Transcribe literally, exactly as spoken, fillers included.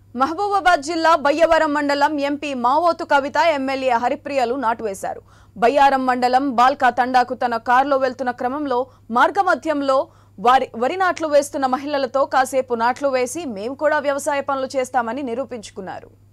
మహబూబాబాద్ జిల్లా బయ్యవరం మండలం ఎంపీ మావోతు కవిత ఎమ్మెల్యే హరిప్రియలు నాటు వేశారు. బయ్యారం మండలం బాల్కా తండాకు తన కారులో వెళ్తున్న క్రమంలో మార్గమధ్యంలో వారి వరి నాట్లు వేస్తున్న మహిళలతో కాసేపు నాట్లు వేసి మేము కూడా వ్యవసాయ పనులు చేస్తామని నిరూపించుకున్నారు.